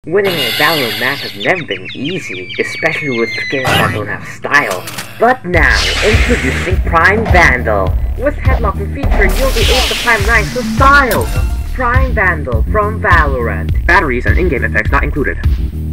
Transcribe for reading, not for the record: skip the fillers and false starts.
Winning a Valorant match has never been easy, especially with skins that don't have style. But now, introducing Prime Vandal. With headlocking feature, you'll be able to climb ranks with style. Prime Vandal from Valorant. Batteries and in-game effects not included.